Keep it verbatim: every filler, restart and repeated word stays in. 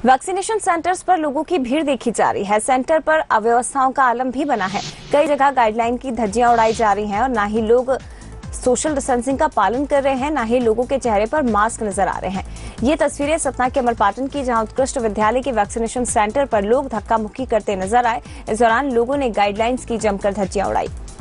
Vaccination centres पर लोगों की भीड़ देखी जा रही है। सेंटर पर अव्यवस्थाओं का आलम भी बना है। कई जगह गाइडलाइन की धज्जियां उड़ाई जा रही हैं और ना ही लोग सोशल डिस्टेंसिंग का पालन कर रहे हैं, ना ही लोगों के चेहरे पर मास्क नजर आ रहे हैं। ये तस्वीरें सतना के अमरपाटन की, जहां उत्कृष्ट विद्यालय के वैक्सीनेशन सेंटर पर लोग धक्का मुक्की करते नजर आए। इस दौरान लोगों ने गाइडलाइंस की जमकर धज्जियां उड़ाई।